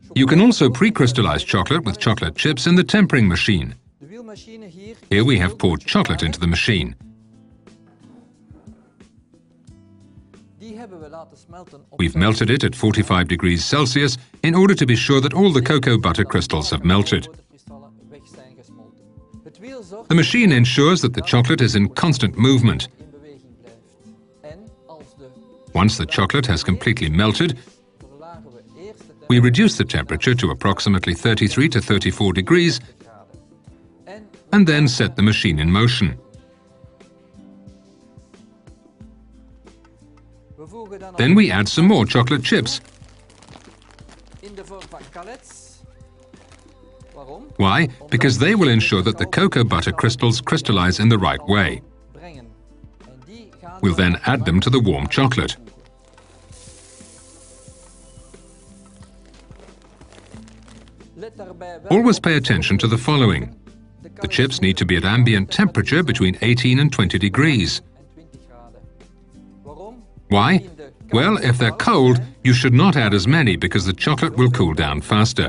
You can also pre-crystallize chocolate with chocolate chips in the tempering machine. Here we have poured chocolate into the machine. We've melted it at 45 degrees Celsius in order to be sure that all the cocoa butter crystals have melted. The machine ensures that the chocolate is in constant movement. Once the chocolate has completely melted, we reduce the temperature to approximately 33 to 34 degrees and then set the machine in motion. Then we add some more chocolate chips. Why? Because they will ensure that the cocoa butter crystals crystallize in the right way. We'll then add them to the warm chocolate. Always pay attention to the following. The chips need to be at ambient temperature between 18 and 20 degrees. Why? Well, if they're cold, you should not add as many because the chocolate will cool down faster.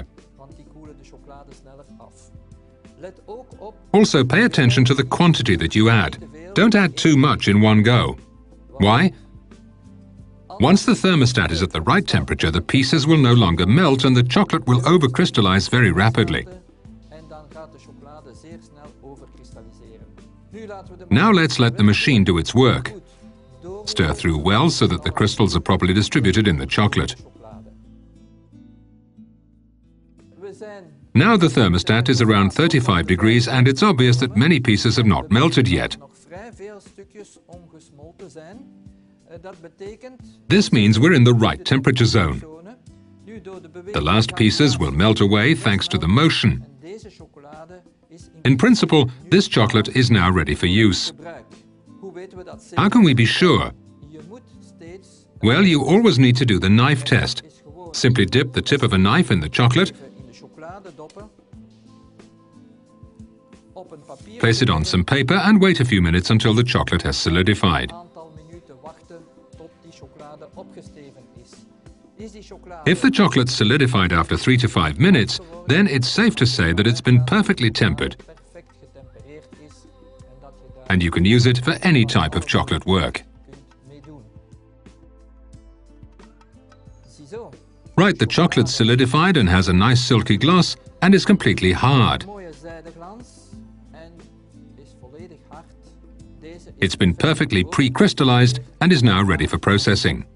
Also, pay attention to the quantity that you add. Don't add too much in one go. Why? Once the thermostat is at the right temperature, the pieces will no longer melt and the chocolate will overcrystallize very rapidly. Now let's let the machine do its work. Stir through well so that the crystals are properly distributed in the chocolate. Now the thermostat is around 35 degrees and it's obvious that many pieces have not melted yet. This means we're in the right temperature zone. The last pieces will melt away thanks to the motion. In principle, this chocolate is now ready for use. How can we be sure? Well, you always need to do the knife test. Simply dip the tip of a knife in the chocolate, place it on some paper and wait a few minutes until the chocolate has solidified. If the chocolate's solidified after 3 to 5 minutes, then it's safe to say that it's been perfectly tempered. And you can use it for any type of chocolate work. Right, the chocolate's solidified and has a nice silky gloss and is completely hard. It's been perfectly pre-crystallized and is now ready for processing.